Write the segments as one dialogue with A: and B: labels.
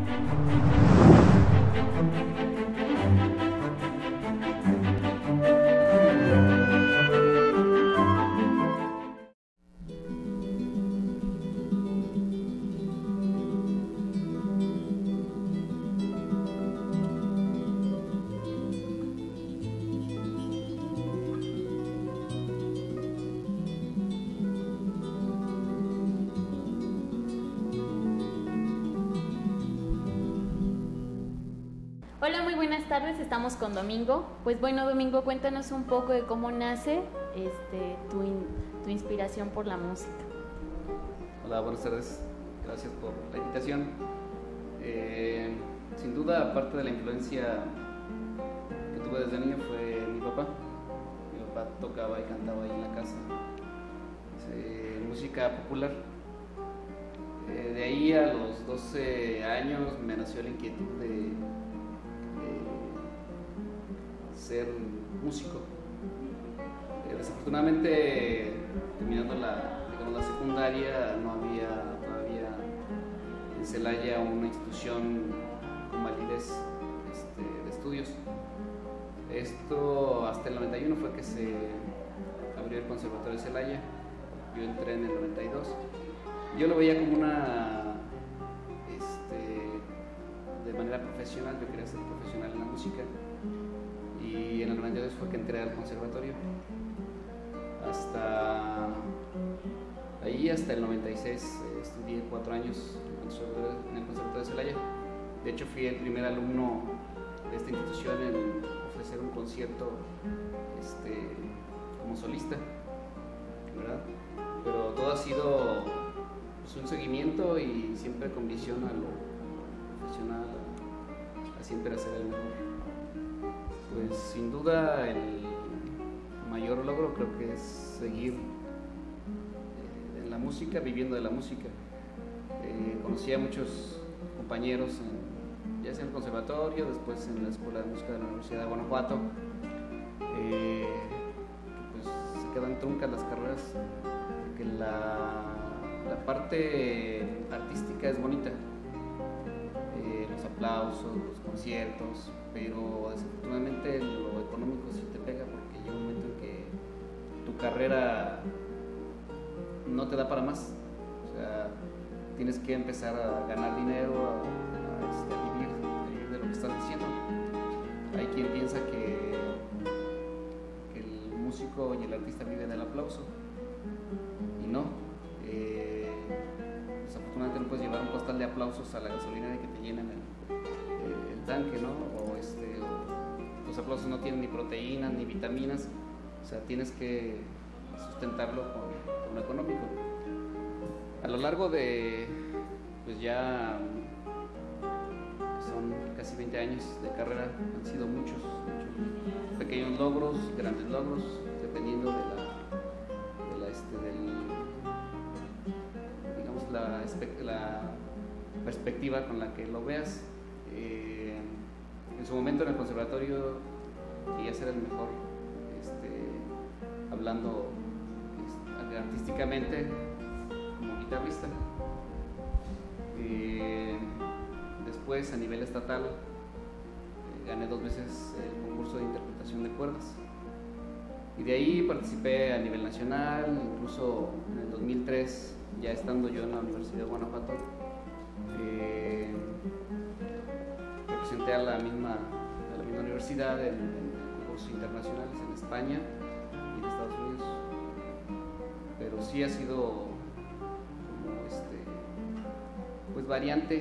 A: Hola, muy buenas tardes, estamos con Domingo. Pues bueno, Domingo, cuéntanos un poco de cómo nace tu inspiración por la música.
B: Hola, buenas tardes, gracias por la invitación. Sin duda, aparte de la influencia que tuve desde niño fue mi papá. Mi papá tocaba y cantaba ahí en la casa música popular. De ahí a los 12 años me nació la inquietud de ser músico. Desafortunadamente, terminando la secundaria, no había todavía en Celaya una institución con validez de estudios. Esto hasta el 91 fue que se abrió el Conservatorio de Celaya. Yo entré en el 92. Yo lo veía como de manera profesional. Yo quería ser profesional en la música. Y en el 92 fue que entré al conservatorio. Hasta el 96 estudié 4 años en el Conservatorio de Celaya. De hecho, fui el primer alumno de esta institución en ofrecer un concierto como solista, ¿verdad? Pero todo ha sido pues, un seguimiento y siempre con visión a lo profesional, a siempre hacer el mejor. Pues sin duda el mayor logro creo que es seguir en la música, viviendo de la música. Conocí a muchos compañeros, ya sea en el conservatorio, después en la Escuela de Música de la Universidad de Guanajuato, pues se quedan truncas las carreras, porque la parte artística es bonita. Los aplausos, los conciertos, pero desafortunadamente lo económico sí te pega, porque llega un momento en que tu carrera no te da para más. O sea, tienes que empezar a ganar dinero, a vivir de lo que estás diciendo. Hay quien piensa que el músico y el artista vive del aplauso, y no. Desafortunadamente no puedes llevar un costal de aplausos a la gasolinera que te llenan el tanque, ¿no? O los aplausos no tienen ni proteínas ni vitaminas, o sea, tienes que sustentarlo con lo económico. A lo largo de, pues ya son casi 20 años de carrera, han sido muchos pequeños logros, grandes logros, dependiendo de la perspectiva con la que lo veas. En su momento en el conservatorio quería ser el mejor, hablando artísticamente como guitarrista. Después a nivel estatal gané 2 veces el concurso de interpretación de cuerdas, y de ahí participé a nivel nacional, incluso en el 2003, ya estando yo en la Universidad de Guanajuato, representé a la misma universidad en concursos internacionales en España y en Estados Unidos. Pero sí ha sido como pues variante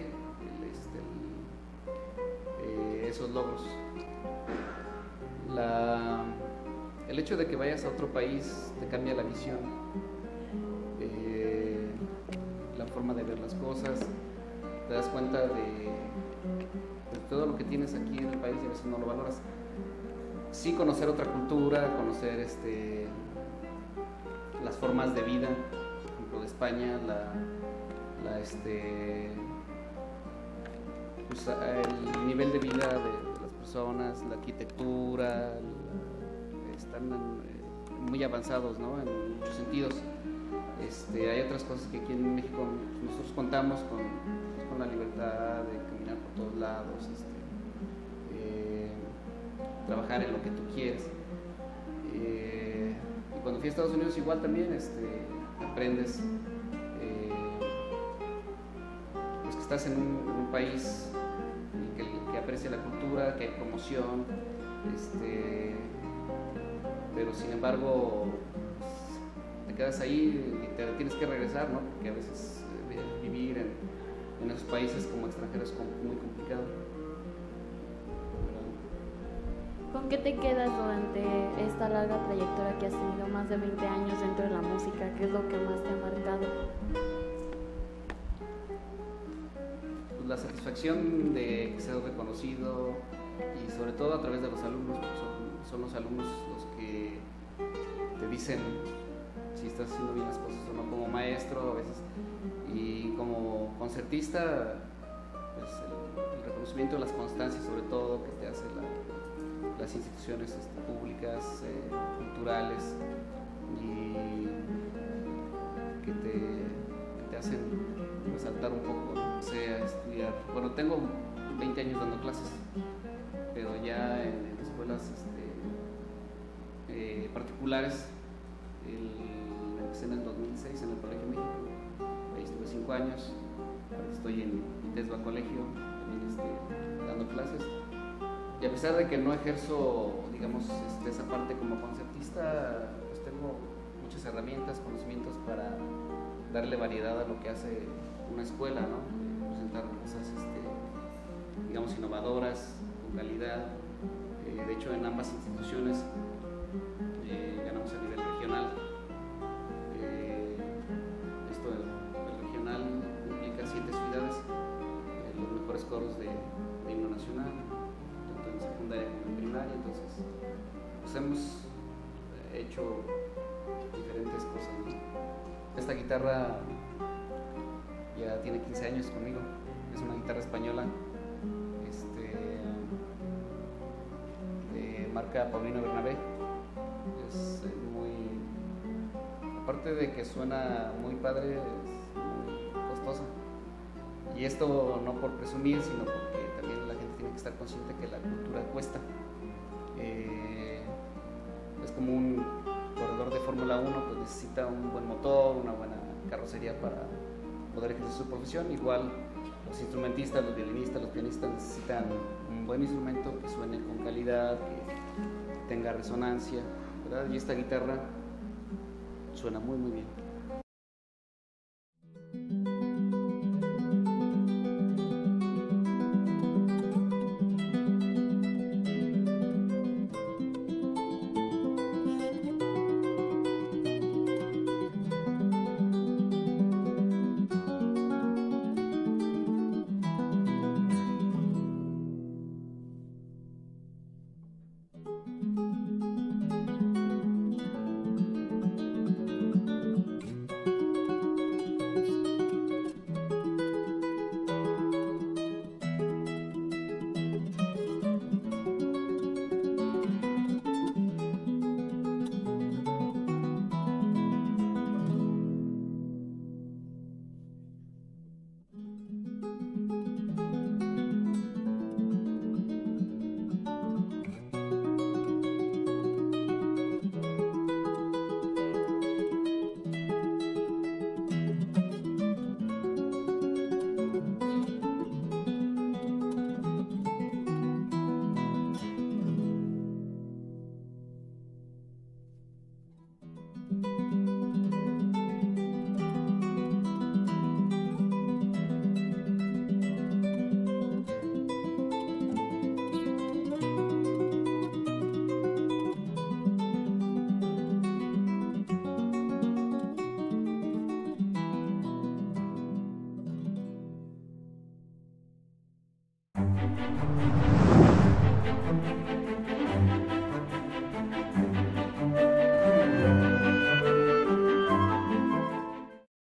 B: esos logros. El hecho de que vayas a otro país te cambia la visión, la forma de ver las cosas, te das cuenta de todo lo que tienes aquí en el país y a veces no lo valoras. Sí, conocer otra cultura, conocer las formas de vida, por ejemplo de España, pues, el nivel de vida de las personas, la arquitectura, están muy avanzados, ¿no? En muchos sentidos. Hay otras cosas que aquí en México nosotros contamos con la libertad de caminar trabajar en lo que tú quieres. Y cuando fui a Estados Unidos igual también aprendes pues que estás en un país que aprecia la cultura, que hay promoción, pero sin embargo pues, te quedas ahí y te tienes que regresar, ¿no? Porque a veces vivir en esos países como extranjero es muy complicado.
A: ¿Con qué te quedas durante esta larga trayectoria que has tenido, más de 20 años dentro de la música? ¿Qué es lo que más te ha marcado?
B: Pues la satisfacción de que seas reconocido y sobre todo a través de los alumnos, porque son los alumnos los que te dicen si estás haciendo bien las cosas o no, como maestro a veces, y como concertista, pues el reconocimiento de las constancias sobre todo que te hace las instituciones públicas, culturales, y que te hacen resaltar un poco, ¿no? O sea, estudiar. Bueno, tengo 20 años dando clases, pero ya en escuelas particulares, empecé en el 2006 en el Colegio México, ahí estuve 5 años, ahora estoy en Itesba Colegio, también dando clases. Y a pesar de que no ejerzo, digamos, esa parte como concertista, pues tengo muchas herramientas, conocimientos para darle variedad a lo que hace una escuela, ¿no? Presentar cosas, digamos, innovadoras, con calidad. De hecho, en ambas instituciones ganamos a nivel regional. El regional implica 7 ciudades, los mejores coros de himno nacional, en secundaria como en primaria, entonces pues hemos hecho diferentes cosas, ¿no? Esta guitarra ya tiene 15 años conmigo, es una guitarra española de marca Paulino Bernabé. Es aparte de que suena muy padre, es muy costosa. Y esto no por presumir, sino porque también la gente tiene que estar consciente que la cultura cuesta. Es como un corredor de Fórmula 1, pues necesita un buen motor, una buena carrocería para poder ejercer su profesión. Igual los instrumentistas, los violinistas, los pianistas necesitan un buen instrumento que suene con calidad, que tenga resonancia, ¿verdad? Y esta guitarra suena muy muy bien.